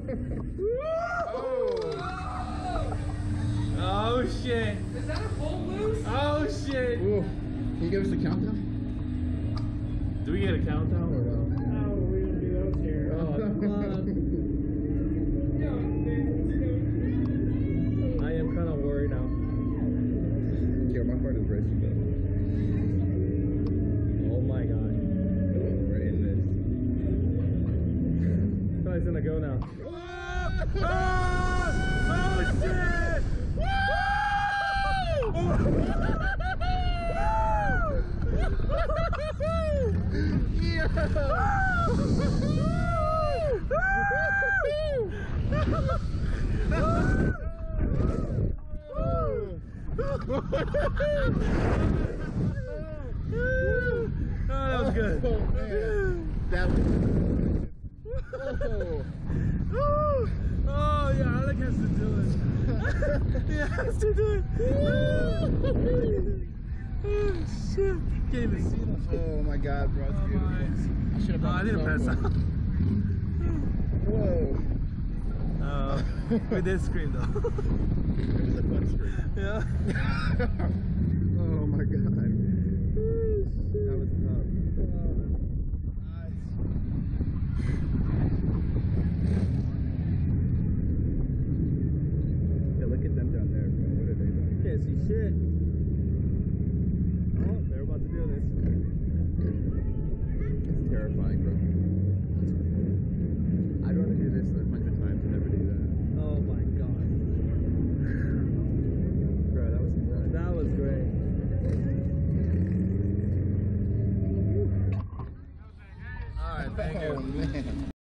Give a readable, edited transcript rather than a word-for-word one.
Oh shit. Is that a full loose? Oh shit. Ooh. Can you give us a countdown? Do we get a countdown or no? Oh, we don't do those here. Oh, I am kind of worried now. Yeah, my heart is racing though. Oh my god. We're in this. It's gonna go now. Oh shit! Oh, that was good. Oh, man. That was Oh yeah, Alec has to do it. He has to do it. Oh shit. Can't even see them. Oh my god, bro. It's beautiful. I should have I didn't pass out. Whoa. We did scream though. It was a fun scream. Yeah. Oh my god. That was tough. Yeah, look at them down there, bro. What are they doing? Can't see shit. Oh, they're about to do this. It's terrifying, bro. I'd rather do this 100 times than ever do that. Oh my god. Bro, that was nuts. That was great. Alright, thank you. Oh, man.